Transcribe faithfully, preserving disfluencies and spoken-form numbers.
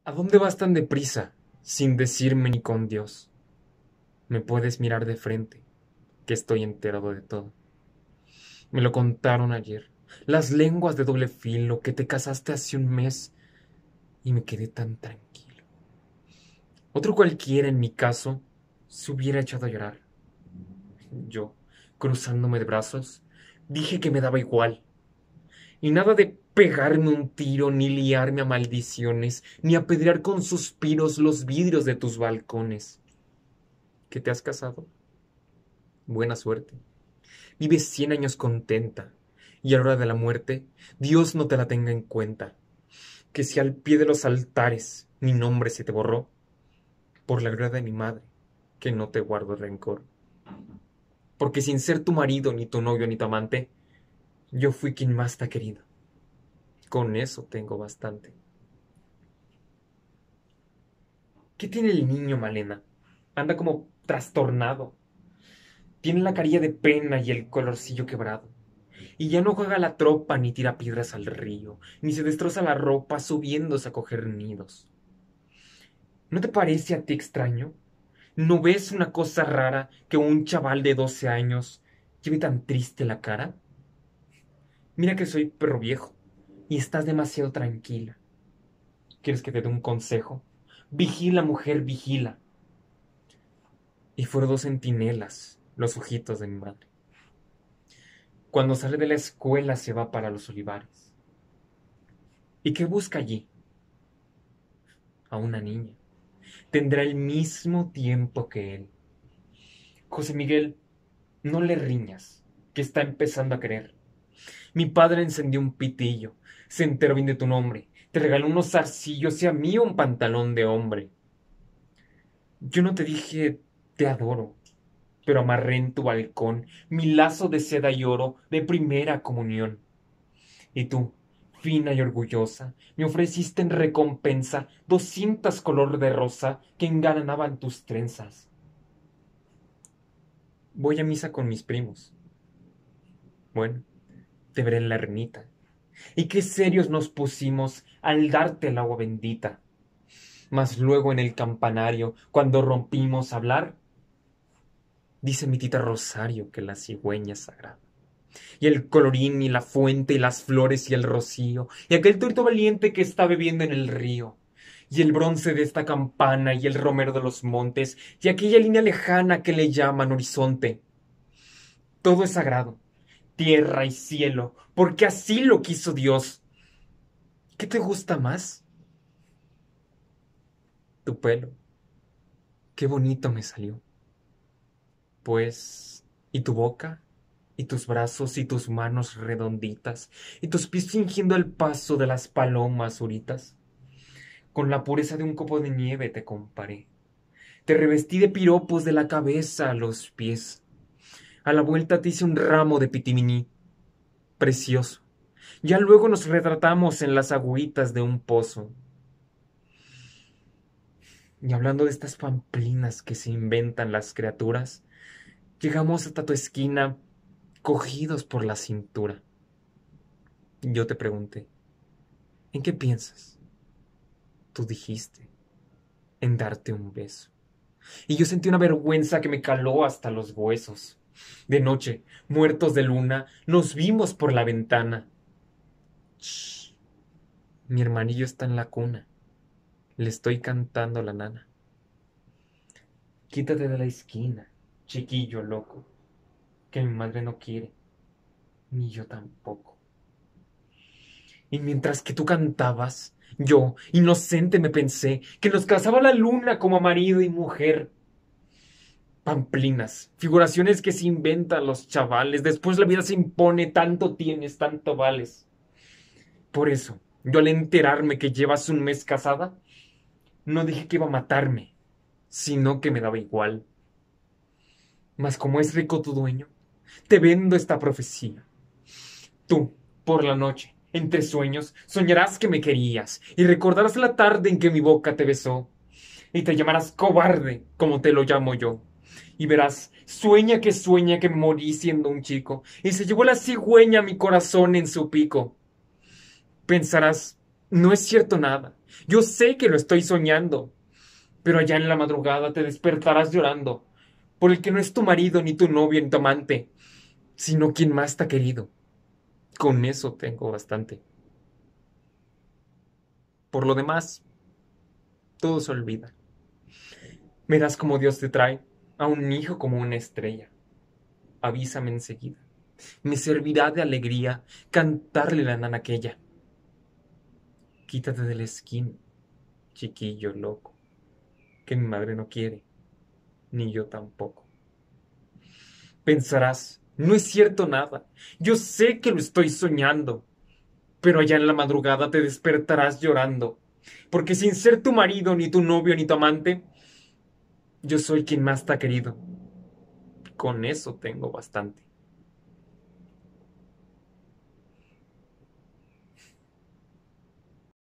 ¿A dónde vas tan deprisa, sin decirme ni con Dios? Me puedes mirar de frente, que estoy enterado de todo. Me lo contaron ayer, las lenguas de doble filo, que te casaste hace un mes, y me quedé tan tranquilo. Otro cualquiera en mi caso se hubiera echado a llorar. Yo, cruzándome de brazos, dije que me daba igual. Y nada de pegarme un tiro, ni liarme a maldiciones, ni apedrear con suspiros los vidrios de tus balcones. ¿Que te has casado? Buena suerte. Vives cien años contenta, y a la hora de la muerte, Dios no te la tenga en cuenta. Que si al pie de los altares mi nombre se te borró, por la gloria de mi madre, que no te guardo rencor. Porque sin ser tu marido, ni tu novio, ni tu amante, yo fui quien más te ha querido. Con eso tengo bastante. ¿Qué tiene el niño, Malena? Anda como trastornado. Tiene la carilla de pena y el colorcillo quebrado. Y ya no juega a la tropa ni tira piedras al río, ni se destroza la ropa subiéndose a coger nidos. ¿No te parece a ti extraño? ¿No ves una cosa rara que un chaval de doce años lleve tan triste la cara? Mira que soy perro viejo y estás demasiado tranquila. ¿Quieres que te dé un consejo? Vigila, mujer, vigila. Y fueron dos centinelas los ojitos de mi madre. Cuando sale de la escuela se va para los olivares. ¿Y qué busca allí? A una niña. Tendrá el mismo tiempo que él. José Miguel, no le riñas, que está empezando a querer. Mi padre encendió un pitillo, se enteró bien de tu nombre, te regaló unos zarcillos y a mí un pantalón de hombre. Yo no te dije te adoro, pero amarré en tu balcón mi lazo de seda y oro de primera comunión. Y tú, fina y orgullosa, me ofreciste en recompensa doscientas color de rosa que engalanaban tus trenzas. Voy a misa con mis primos. Bueno, te veré en la ermita. Y qué serios nos pusimos al darte el agua bendita. Mas luego en el campanario, cuando rompimos a hablar, dice mi tita Rosario que la cigüeña es sagrada. Y el colorín y la fuente y las flores y el rocío, y aquel torito valiente que está bebiendo en el río, y el bronce de esta campana y el romero de los montes, y aquella línea lejana que le llaman horizonte. Todo es sagrado, tierra y cielo, porque así lo quiso Dios. ¿Qué te gusta más? Tu pelo. Qué bonito me salió. Pues, ¿y tu boca? ¿Y tus brazos y tus manos redonditas? ¿Y tus pies fingiendo el paso de las palomas uritas? Con la pureza de un copo de nieve te comparé. Te revestí de piropos de la cabeza a los pies. A la vuelta te hice un ramo de pitiminí. Precioso. Ya luego nos retratamos en las agüitas de un pozo. Y hablando de estas pamplinas que se inventan las criaturas, llegamos hasta tu esquina cogidos por la cintura. Yo te pregunté, ¿en qué piensas? Tú dijiste, en darte un beso. Y yo sentí una vergüenza que me caló hasta los huesos. De noche, muertos de luna, nos vimos por la ventana. Shh, mi hermanillo está en la cuna. Le estoy cantando la nana. Quítate de la esquina, chiquillo loco, que mi madre no quiere, ni yo tampoco. Y mientras que tú cantabas, yo, inocente, me pensé que nos casaba la luna como marido y mujer. Pamplinas, figuraciones que se inventan los chavales. Después la vida se impone, tanto tienes, tanto vales. Por eso, yo al enterarme que llevas un mes casada, no dije que iba a matarme, sino que me daba igual. Mas como es rico tu dueño, te vendo esta profecía. Tú, por la noche, entre sueños, soñarás que me querías y recordarás la tarde en que mi boca te besó y te llamarás cobarde como te lo llamo yo. Y verás, sueña que sueña que morí siendo un chico y se llevó la cigüeña mi corazón en su pico. Pensarás, No es cierto nada. Yo sé que lo estoy soñando, pero allá en la madrugada te despertarás llorando por el que no es tu marido, ni tu novio, ni tu amante, sino quien más te ha querido. Con eso tengo bastante. Por lo demás, todo se olvida. Verás como Dios te trae a un hijo como una estrella. Avísame enseguida. Me servirá de alegría cantarle la nana aquella. Quítate de la esquina, chiquillo loco, que mi madre no quiere, ni yo tampoco. Pensarás, no es cierto nada. Yo sé que lo estoy soñando, pero allá en la madrugada te despertarás llorando, porque sin ser tu marido, ni tu novio, ni tu amante, yo soy quien más te ha querido. Con eso tengo bastante.